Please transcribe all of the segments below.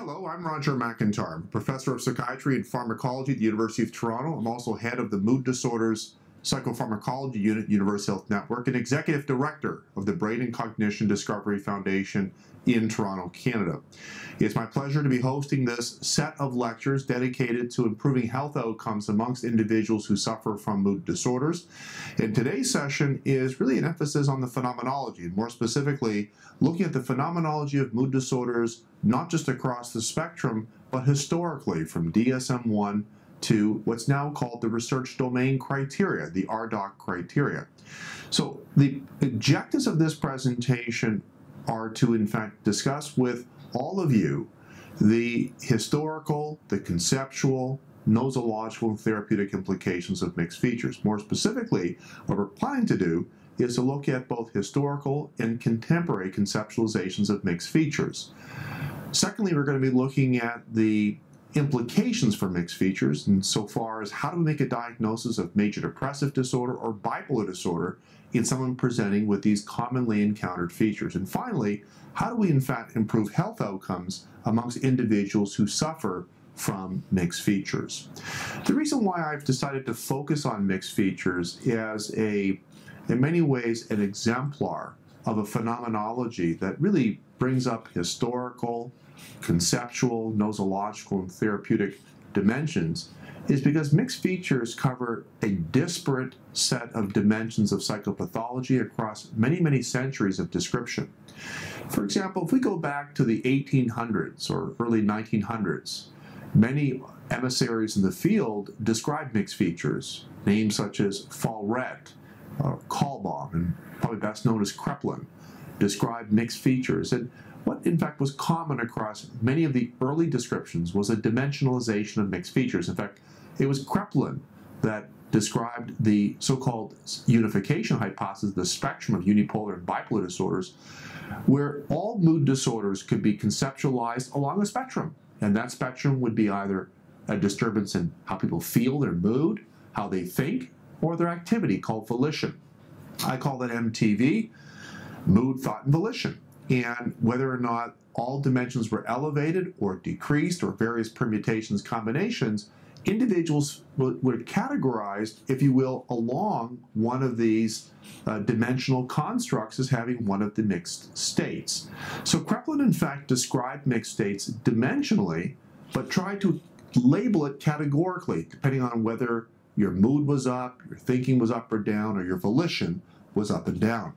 Hello, I'm Roger McIntyre. I'm a professor of psychiatry and pharmacology at the University of Toronto. I'm also head of the Mood Disorders Psychopharmacology Unit, Universal Health Network, and executive director of the Brain and Cognition Discovery Foundation in Toronto, Canada. It's my pleasure to be hosting this set of lectures dedicated to improving health outcomes amongst individuals who suffer from mood disorders. And today's session is really an emphasis on the phenomenology, and more specifically, looking at the phenomenology of mood disorders, not just across the spectrum, but historically from DSM-I to what's now called the research domain criteria, the RDoC criteria. So the objectives of this presentation are to, in fact, discuss with all of you the historical, the conceptual, nosological, and therapeutic implications of mixed features. More specifically, what we're planning to do is to look at both historical and contemporary conceptualizations of mixed features. Secondly, we're going to be looking at the implications for mixed features insofar as how do we make a diagnosis of major depressive disorder or bipolar disorder in someone presenting with these commonly encountered features. And finally, how do we in fact improve health outcomes amongst individuals who suffer from mixed features? The reason why I've decided to focus on mixed features as in many ways an exemplar of a phenomenology that really brings up historical, conceptual, nosological, and therapeutic dimensions is because mixed features cover a disparate set of dimensions of psychopathology across many, many centuries of description. For example, if we go back to the 1800s or early 1900s, many emissaries in the field described mixed features. Names such as Fallret, Kahlbaum, and probably best known as Kraepelin, described mixed features. And what in fact was common across many of the early descriptions was a dimensionalization of mixed features. In fact, it was Kraepelin that described the so-called unification hypothesis, the spectrum of unipolar and bipolar disorders, where all mood disorders could be conceptualized along a spectrum. And that spectrum would be either a disturbance in how people feel their mood, how they think, or their activity called volition. I call that MTV, mood, thought, and volition. And whether or not all dimensions were elevated or decreased or various permutations, combinations, individuals were categorized, if you will, along one of these dimensional constructs as having one of the mixed states. So Kraepelin, in fact, described mixed states dimensionally, but tried to label it categorically, depending on whether your mood was up, your thinking was up or down, or your volition was up and down.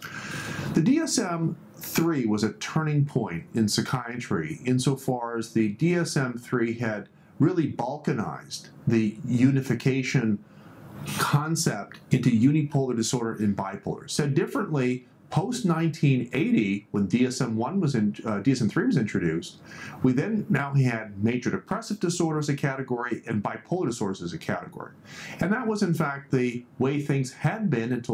The DSM-III was a turning point in psychiatry insofar as the DSM-III had really balkanized the unification concept into unipolar disorder and bipolar. Said differently, post-1980, when DSM-III was introduced, we then now had major depressive disorder as a category and bipolar disorders as a category. And that was in fact the way things had been until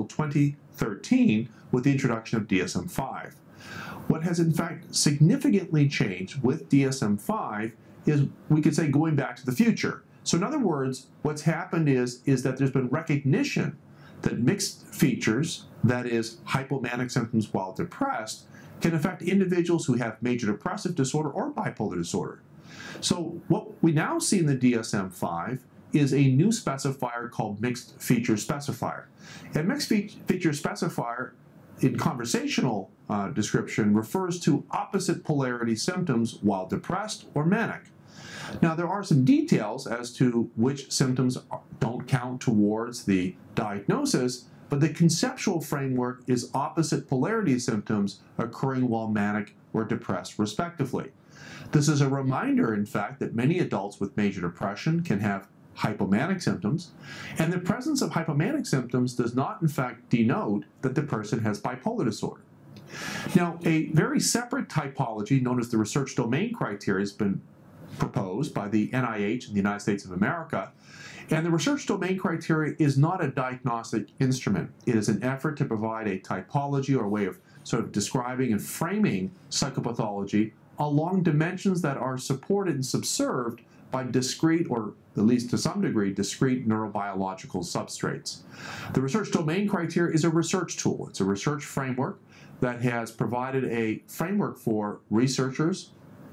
2013 with the introduction of DSM-V. What has in fact significantly changed with DSM-V is, we could say, going back to the future. So in other words, what's happened is that there's been recognition that mixed features, that is, hypomanic symptoms while depressed, can affect individuals who have major depressive disorder or bipolar disorder. So what we now see in the DSM-V is a new specifier called mixed feature specifier. And mixed feature specifier in conversational description refers to opposite polarity symptoms while depressed or manic. Now, there are some details as to which symptoms don't count towards the diagnosis, but the conceptual framework is opposite polarity symptoms occurring while manic or depressed, respectively. This is a reminder, in fact, that many adults with major depression can have hypomanic symptoms, and the presence of hypomanic symptoms does not, in fact, denote that the person has bipolar disorder. Now, a very separate typology known as the research domain criteria has been proposed by the NIH in the United States of America, and the research domain criteria is not a diagnostic instrument. It is an effort to provide a typology or a way of sort of describing and framing psychopathology along dimensions that are supported and subserved by discrete, or at least to some degree, discrete neurobiological substrates. The research domain criteria is a research tool. It's a research framework that has provided a framework for researchers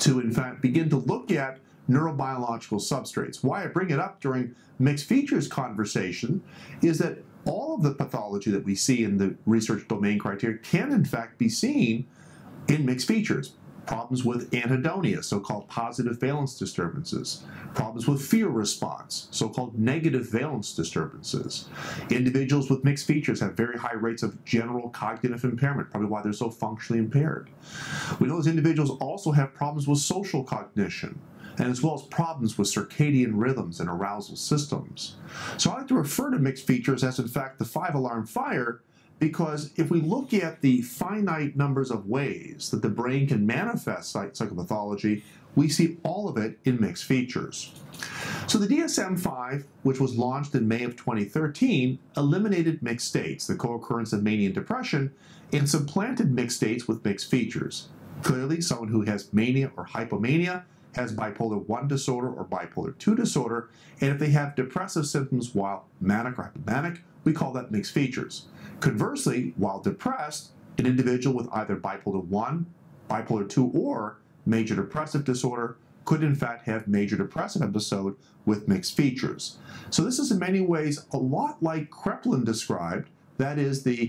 to, in fact, begin to look at neurobiological substrates. Why I bring it up during mixed features conversation is that all of the pathology that we see in the research domain criteria can, in fact, be seen in mixed features. Problems with anhedonia, so-called positive valence disturbances. Problems with fear response, so-called negative valence disturbances. Individuals with mixed features have very high rates of general cognitive impairment, probably why they're so functionally impaired. We know those individuals also have problems with social cognition, and as well as problems with circadian rhythms and arousal systems. So I like to refer to mixed features as, in fact, the 5-alarm fire, because if we look at the finite numbers of ways that the brain can manifest psychopathology, we see all of it in mixed features. So the DSM-I, which was launched in May of 2013, eliminated mixed states, the co-occurrence of mania and depression, and supplanted mixed states with mixed features. Clearly, someone who has mania or hypomania has bipolar 1 disorder or bipolar 2 disorder, and if they have depressive symptoms while manic or hypomanic, we call that mixed features. Conversely, while depressed, an individual with either bipolar 1, bipolar 2, or major depressive disorder could in fact have major depressive episode with mixed features. So this is in many ways a lot like Kraepelin described, that is the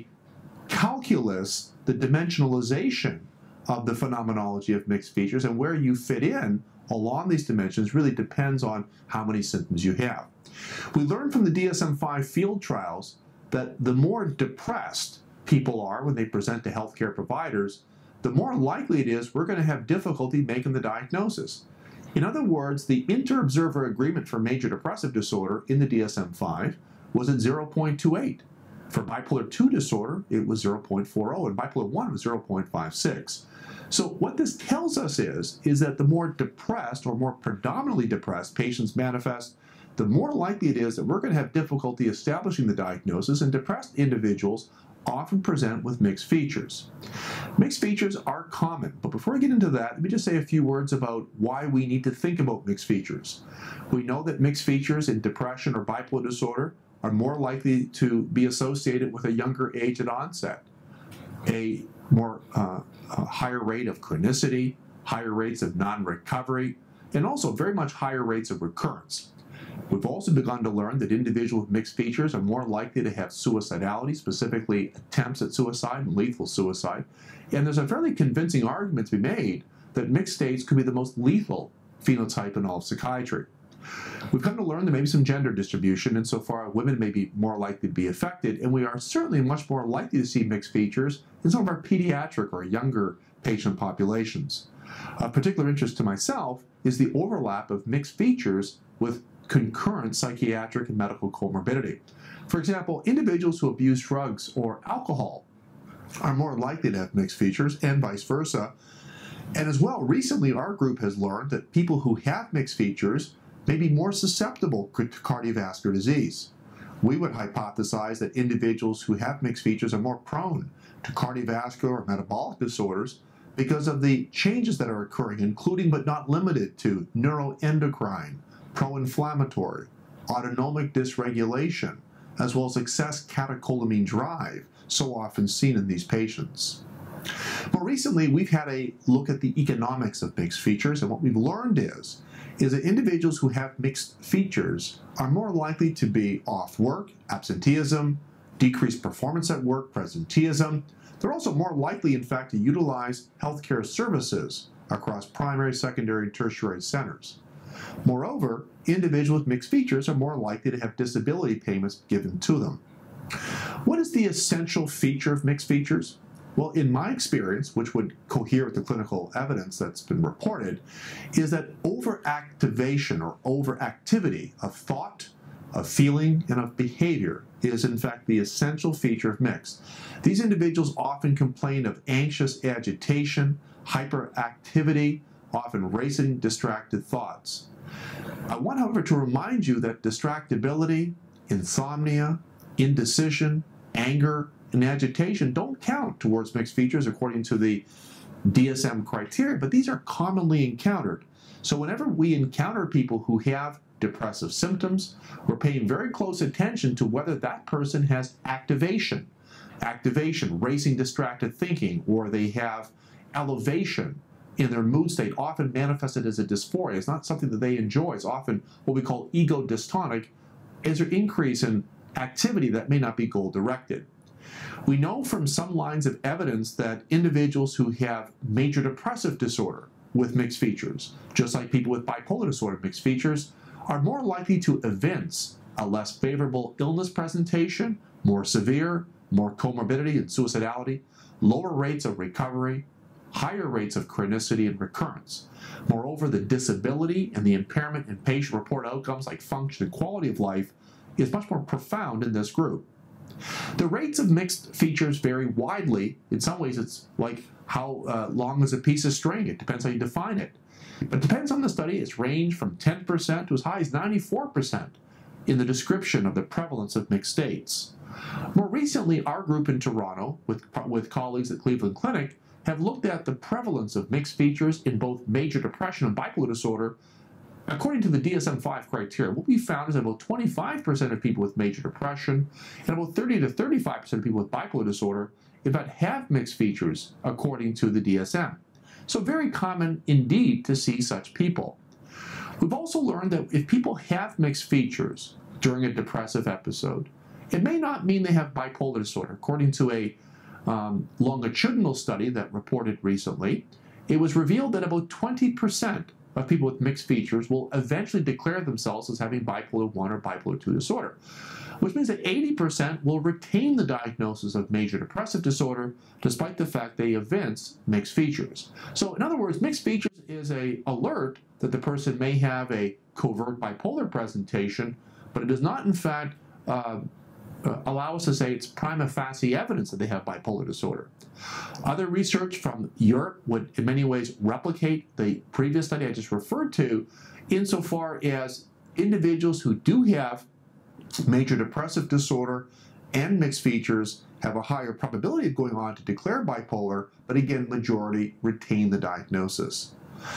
calculus, the dimensionalization of the phenomenology of mixed features, and where you fit in along these dimensions really depends on how many symptoms you have. We learned from the DSM-I field trials that the more depressed people are when they present to healthcare providers, the more likely it is we're going to have difficulty making the diagnosis. In other words, the inter-observer agreement for major depressive disorder in the DSM-5 was at 0.28. For bipolar 2 disorder, it was 0.40, and bipolar 1 was 0.56. So what this tells us is that the more depressed or more predominantly depressed patients manifest, the more likely it is that we're going to have difficulty establishing the diagnosis, and depressed individuals often present with mixed features. Mixed features are common, but before I get into that, let me just say a few words about why we need to think about mixed features. We know that mixed features in depression or bipolar disorder are more likely to be associated with a younger age at onset, a higher rate of chronicity, higher rates of non-recovery, and also very much higher rates of recurrence. We've also begun to learn that individuals with mixed features are more likely to have suicidality, specifically attempts at suicide and lethal suicide. And there's a fairly convincing argument to be made that mixed states could be the most lethal phenotype in all of psychiatry. We've come to learn there may be some gender distribution, and so far women may be more likely to be affected, and we are certainly much more likely to see mixed features in some of our pediatric or younger patient populations. Of particular interest to myself is the overlap of mixed features with concurrent psychiatric and medical comorbidity. For example, individuals who abuse drugs or alcohol are more likely to have mixed features, and vice versa. And as well, recently our group has learned that people who have mixed features may be more susceptible to cardiovascular disease. We would hypothesize that individuals who have mixed features are more prone to cardiovascular or metabolic disorders because of the changes that are occurring, including but not limited to neuroendocrine, pro-inflammatory, autonomic dysregulation, as well as excess catecholamine drive, so often seen in these patients. More recently, we've had a look at the economics of mixed features, and what we've learned is that individuals who have mixed features are more likely to be off work, absenteeism, decreased performance at work, presenteeism. They're also more likely, in fact, to utilize healthcare services across primary, secondary, and tertiary centers. Moreover, individuals with mixed features are more likely to have disability payments given to them. What is the essential feature of mixed features? Well, in my experience, which would cohere with the clinical evidence that's been reported, is that overactivation or overactivity of thought, of feeling, and of behavior is in fact the essential feature of mixed. These individuals often complain of anxious agitation, hyperactivity, often racing, distracted thoughts. I want, however, to remind you that distractibility, insomnia, indecision, anger, and agitation don't count towards mixed features according to the DSM criteria, but these are commonly encountered. So whenever we encounter people who have depressive symptoms, we're paying very close attention to whether that person has activation, racing, distracted thinking, or they have elevation, in their mood state, often manifested as a dysphoria. It's not something that they enjoy. It's often what we call ego dystonic, is an increase in activity that may not be goal-directed. We know from some lines of evidence that individuals who have major depressive disorder with mixed features, just like people with bipolar disorder mixed features, are more likely to evince a less favorable illness presentation, more severe, more comorbidity and suicidality, lower rates of recovery, higher rates of chronicity and recurrence. Moreover, the disability and the impairment in patient-reported outcomes like function and quality of life is much more profound in this group. The rates of mixed features vary widely. In some ways, it's like how long is a piece of string. It depends how you define it. But it depends on the study. It's ranged from 10% to as high as 94% in the description of the prevalence of mixed states. More recently, our group in Toronto, with colleagues at Cleveland Clinic, have looked at the prevalence of mixed features in both major depression and bipolar disorder. According to the DSM-5 criteria, what we found is that about 25% of people with major depression and about 30 to 35% of people with bipolar disorder, in fact, have mixed features according to the DSM. So very common indeed to see such people. We've also learned that if people have mixed features during a depressive episode, it may not mean they have bipolar disorder. According to a longitudinal study that reported recently, it was revealed that about 20% of people with mixed features will eventually declare themselves as having bipolar 1 or bipolar 2 disorder, which means that 80% will retain the diagnosis of major depressive disorder despite the fact they evince mixed features. So in other words, mixed features is an alert that the person may have a covert bipolar presentation, but it does not in fact allow us to say it's prima facie evidence that they have bipolar disorder. Other research from Europe would in many ways replicate the previous study I just referred to, insofar as individuals who do have major depressive disorder and mixed features have a higher probability of going on to declare bipolar, but again, majority retain the diagnosis.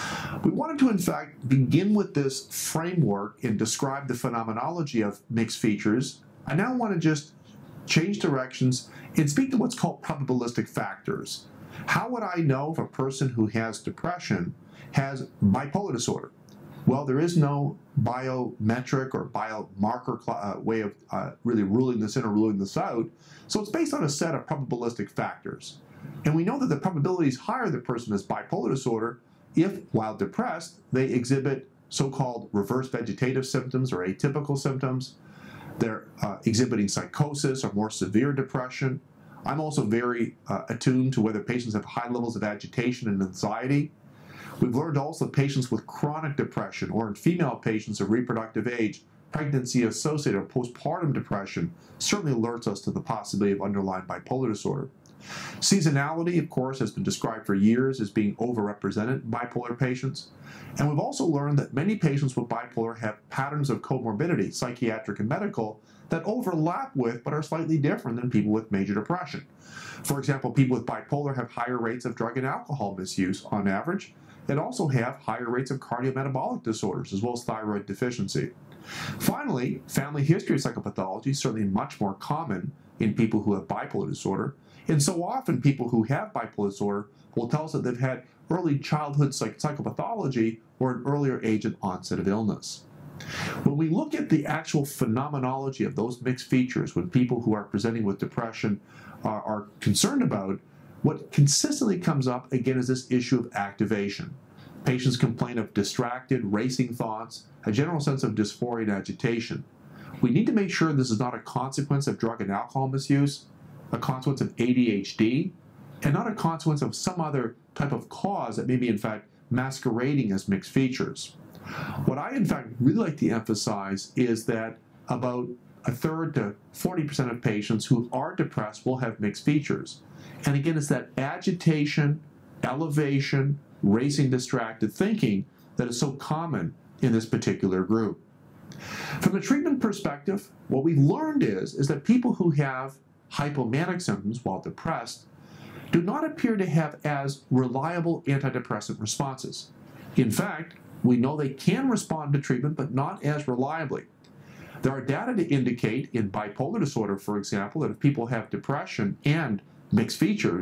We wanted to, in fact, begin with this framework and describe the phenomenology of mixed features. I now want to just change directions and speak to what's called probabilistic factors. How would I know if a person who has depression has bipolar disorder? Well, there is no biometric or biomarker way of really ruling this in or ruling this out. So it's based on a set of probabilistic factors. And we know that the probability is higher the person has bipolar disorder if, while depressed, they exhibit so-called reverse vegetative symptoms or atypical symptoms. They're exhibiting psychosis or more severe depression. I'm also very attuned to whether patients have high levels of agitation and anxiety. We've learned also that patients with chronic depression or in female patients of reproductive age, pregnancy-associated or postpartum depression certainly alerts us to the possibility of underlying bipolar disorder. Seasonality, of course, has been described for years as being overrepresented in bipolar patients. And we've also learned that many patients with bipolar have patterns of comorbidity, psychiatric and medical, that overlap with but are slightly different than people with major depression. For example, people with bipolar have higher rates of drug and alcohol misuse on average, and also have higher rates of cardiometabolic disorders as well as thyroid deficiency. Finally, family history of psychopathology is certainly much more common in people who have bipolar disorder. And so often people who have bipolar disorder will tell us that they've had early childhood psychopathology or an earlier age of onset of illness. When we look at the actual phenomenology of those mixed features, when people who are presenting with depression are concerned about, what consistently comes up again is this issue of activation. Patients complain of distracted, racing thoughts, a general sense of dysphoria and agitation. We need to make sure this is not a consequence of drug and alcohol misuse, a consequence of ADHD, and not a consequence of some other type of cause that may be in fact masquerading as mixed features. What I in fact really like to emphasize is that about a third to 40% of patients who are depressed will have mixed features. And again, it's that agitation, elevation, racing, distracted thinking that is so common in this particular group. From a treatment perspective, what we've learned is that people who have hypomanic symptoms while depressed do not appear to have as reliable antidepressant responses. In fact, we know they can respond to treatment, but not as reliably. There are data to indicate in bipolar disorder, for example, that if people have depression and mixed features,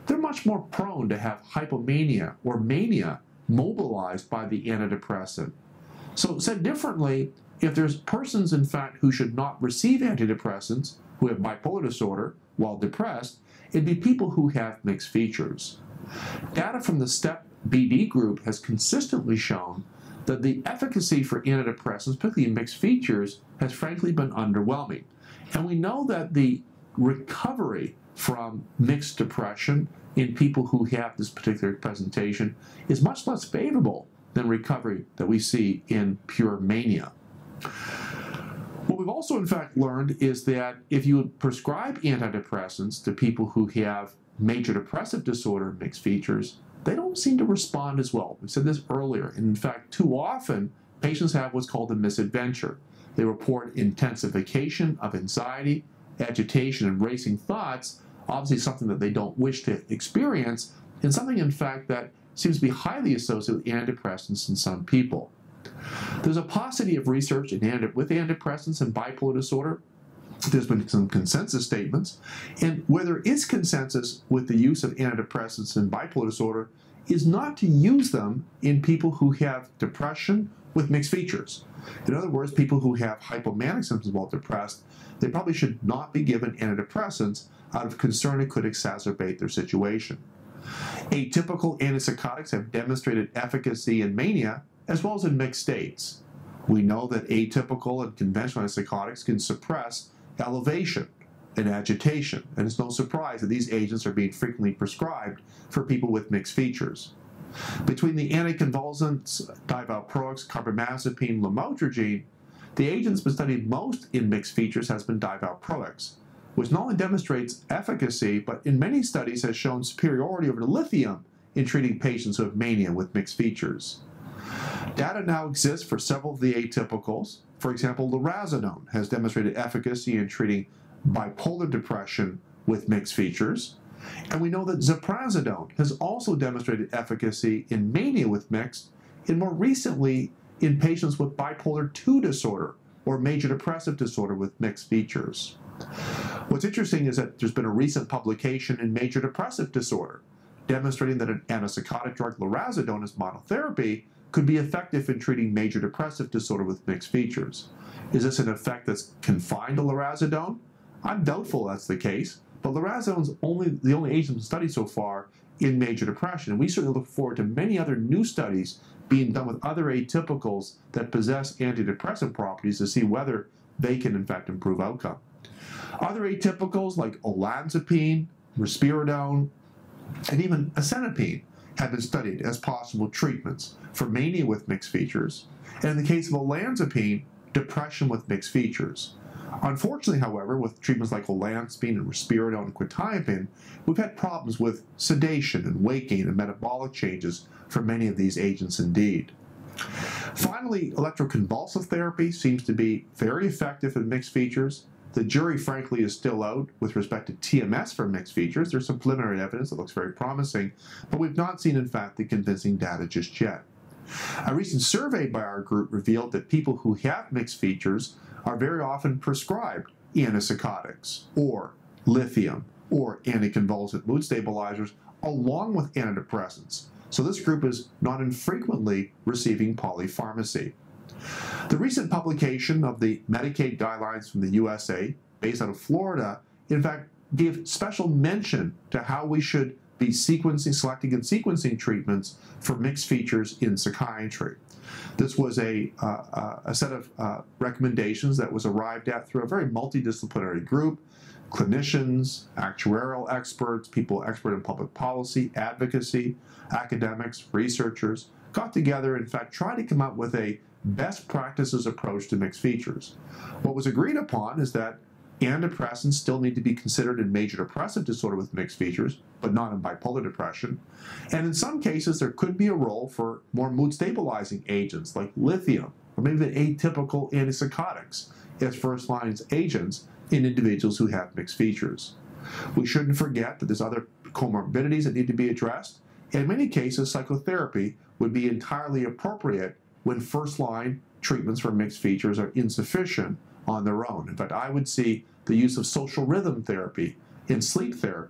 they're much more prone to have hypomania or mania mobilized by the antidepressant. So said differently, if there's persons, in fact, who should not receive antidepressants, who have bipolar disorder while depressed, it'd be people who have mixed features. Data from the STEP BD group has consistently shown that the efficacy for antidepressants, particularly in mixed features, has frankly been underwhelming. And we know that the recovery from mixed depression in people who have this particular presentation is much less favorable than recovery that we see in pure mania. What we've also in fact learned is that if you prescribe antidepressants to people who have major depressive disorder mixed features, they don't seem to respond as well. We said this earlier, and in fact too often patients have what's called a misadventure. They report intensification of anxiety, agitation, and racing thoughts, obviously something that they don't wish to experience, and something in fact that seems to be highly associated with antidepressants in some people. There's a paucity of research with antidepressants and bipolar disorder. There's been some consensus statements, and where there is consensus with the use of antidepressants in bipolar disorder is not to use them in people who have depression with mixed features. In other words, people who have hypomanic symptoms while depressed, they probably should not be given antidepressants out of concern it could exacerbate their situation. Atypical antipsychotics have demonstrated efficacy in mania as well as in mixed states. We know that atypical and conventional antipsychotics can suppress elevation and agitation, and it's no surprise that these agents are being frequently prescribed for people with mixed features. Between the anticonvulsants, divalproex, carbamazepine, lamotrigine, the agent that's been studied most in mixed features has been divalproex, which not only demonstrates efficacy, but in many studies has shown superiority over lithium in treating patients who have mania with mixed features. Data now exists for several of the atypicals. For example, lurasidone has demonstrated efficacy in treating bipolar depression with mixed features. And we know that ziprasidone has also demonstrated efficacy in mania with mixed, and more recently in patients with bipolar II disorder or major depressive disorder with mixed features. What's interesting is that there's been a recent publication in major depressive disorder demonstrating that an antipsychotic drug, lurasidone as monotherapy, could be effective in treating major depressive disorder with mixed features. Is this an effect that's confined to lurasidone? I'm doubtful that's the case, but lurasidone is the only agent studied so far in major depression, and we certainly look forward to many other new studies being done with other atypicals that possess antidepressant properties to see whether they can in fact improve outcome. Other atypicals like olanzapine, risperidone, and even asenapine have been studied as possible treatments for mania with mixed features, and in the case of olanzapine, depression with mixed features. Unfortunately, however, with treatments like olanzapine and risperidone and quetiapine, we've had problems with sedation and weight gain and metabolic changes for many of these agents indeed. Finally, electroconvulsive therapy seems to be very effective in mixed features. The jury, frankly, is still out with respect to TMS for mixed features. There's some preliminary evidence that looks very promising, but we've not seen, in fact, the convincing data just yet. A recent survey by our group revealed that people who have mixed features are very often prescribed antipsychotics or lithium or anticonvulsant mood stabilizers along with antidepressants. So this group is not infrequently receiving polypharmacy. The recent publication of the Medicaid guidelines from the USA, based out of Florida, in fact gave special mention to how we should be selecting and sequencing treatments for mixed features in psychiatry. This was a set of recommendations that was arrived at through a very multidisciplinary group: clinicians, actuarial experts, people expert in public policy, advocacy, academics, researchers, got together, in fact, tried to come up with a best practices approach to mixed features. What was agreed upon is that antidepressants still need to be considered in major depressive disorder with mixed features, but not in bipolar depression. And in some cases, there could be a role for more mood stabilizing agents like lithium, or maybe the atypical antipsychotics as first-line agents in individuals who have mixed features. We shouldn't forget that there's other comorbidities that need to be addressed. In many cases, psychotherapy would be entirely appropriate when first-line treatments for mixed features are insufficient on their own. In fact, I would see the use of social rhythm therapy and sleep therapy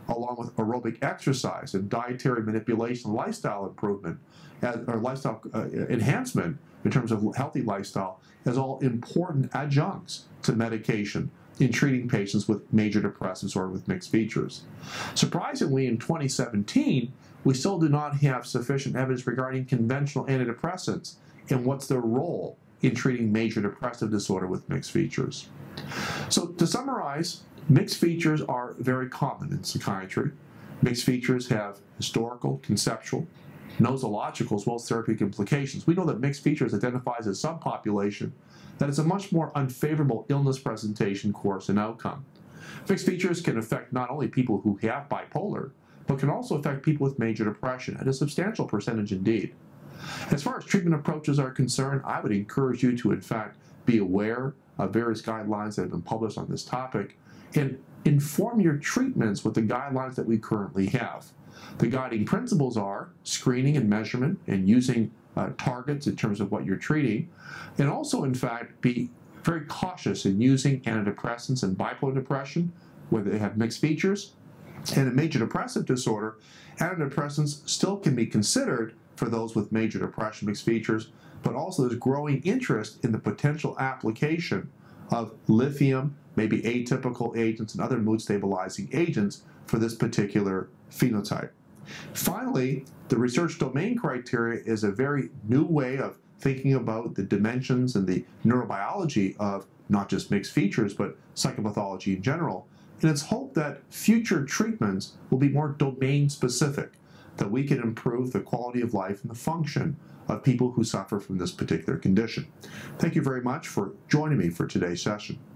along with aerobic exercise and dietary manipulation, lifestyle improvement, or lifestyle enhancement in terms of healthy lifestyle, as all important adjuncts to medication in treating patients with major depressive disorder with mixed features. Surprisingly, in 2017, we still do not have sufficient evidence regarding conventional antidepressants and what's their role in treating major depressive disorder with mixed features. So to summarize, mixed features are very common in psychiatry. Mixed features have historical, conceptual, nosological, as well as therapeutic implications. We know that mixed features identifies a subpopulation that is a much more unfavorable illness presentation, course, and outcome. Mixed features can affect not only people who have bipolar, but can also affect people with major depression at a substantial percentage indeed. As far as treatment approaches are concerned, I would encourage you to, in fact, be aware of various guidelines that have been published on this topic and inform your treatments with the guidelines that we currently have. The guiding principles are screening and measurement and using targets in terms of what you're treating, and also, in fact, be very cautious in using antidepressants in bipolar depression, where they have mixed features. And in major depressive disorder, antidepressants still can be considered for those with major depression mixed features, but also there's growing interest in the potential application of lithium, maybe atypical agents, and other mood-stabilizing agents for this particular phenotype. Finally, the research domain criteria is a very new way of thinking about the dimensions and the neurobiology of not just mixed features, but psychopathology in general. And it's hoped that future treatments will be more domain-specific, that we can improve the quality of life and the function of people who suffer from this particular condition. Thank you very much for joining me for today's session.